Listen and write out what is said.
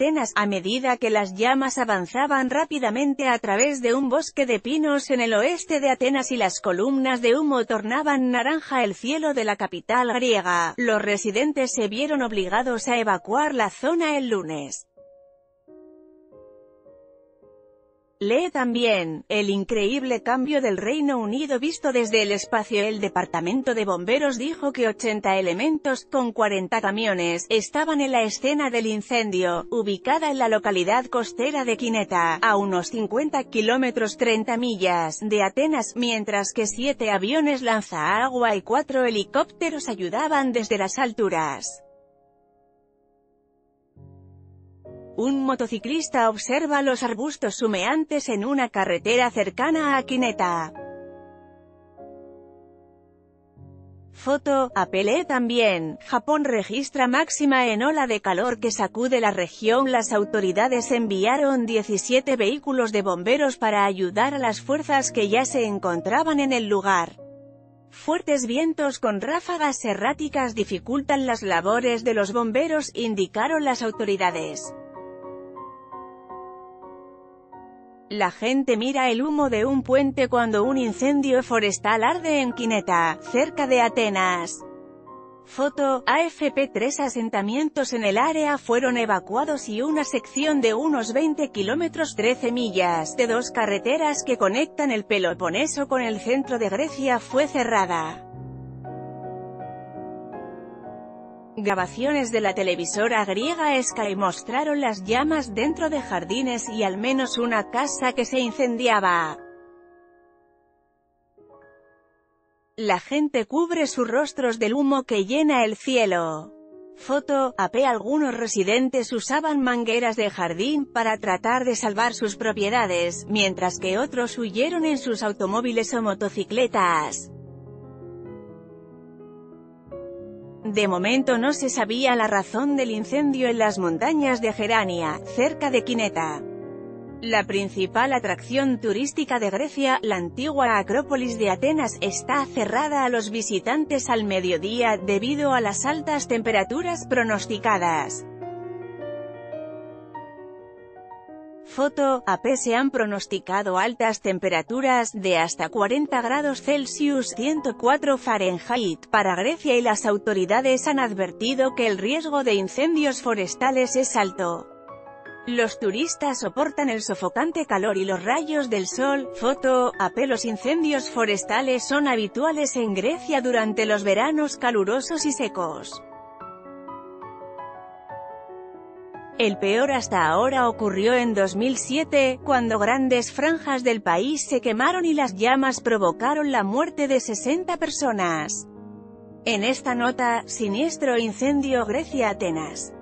Atenas, a medida que las llamas avanzaban rápidamente a través de un bosque de pinos en el oeste de Atenas y las columnas de humo tornaban naranja el cielo de la capital griega. Los residentes se vieron obligados a evacuar la zona el lunes. Lee también, el increíble cambio del Reino Unido visto desde el espacio. El Departamento de Bomberos dijo que 80 elementos, con 40 camiones, estaban en la escena del incendio, ubicada en la localidad costera de Kineta, a unos 50 kilómetros 30 millas, de Atenas, mientras que 7 aviones lanzaagua y 4 helicópteros ayudaban desde las alturas. Un motociclista observa los arbustos humeantes en una carretera cercana a Kineta. Foto, AP. También, Japón registra máxima en ola de calor que sacude la región. Las autoridades enviaron 17 vehículos de bomberos para ayudar a las fuerzas que ya se encontraban en el lugar. Fuertes vientos con ráfagas erráticas dificultan las labores de los bomberos, indicaron las autoridades. La gente mira el humo de un puente cuando un incendio forestal arde en Kineta, cerca de Atenas. Foto, AFP. 3 asentamientos en el área fueron evacuados y una sección de unos 20 kilómetros 13 millas, de 2 carreteras que conectan el Peloponeso con el centro de Grecia fue cerrada. Grabaciones de la televisora griega Sky mostraron las llamas dentro de jardines y al menos una casa que se incendiaba. La gente cubre sus rostros del humo que llena el cielo. Foto, AP. Algunos residentes usaban mangueras de jardín para tratar de salvar sus propiedades, mientras que otros huyeron en sus automóviles o motocicletas. De momento no se sabía la razón del incendio en las montañas de Gerania, cerca de Kineta. La principal atracción turística de Grecia, la antigua Acrópolis de Atenas, está cerrada a los visitantes al mediodía, debido a las altas temperaturas pronosticadas. Foto, AP. Se han pronosticado altas temperaturas, de hasta 40 grados Celsius, 104 Fahrenheit, para Grecia y las autoridades han advertido que el riesgo de incendios forestales es alto. Los turistas soportan el sofocante calor y los rayos del sol. Foto, AP. Los incendios forestales son habituales en Grecia durante los veranos calurosos y secos. El peor hasta ahora ocurrió en 2007, cuando grandes franjas del país se quemaron y las llamas provocaron la muerte de 60 personas. En esta nota, siniestro incendio Grecia-Atenas.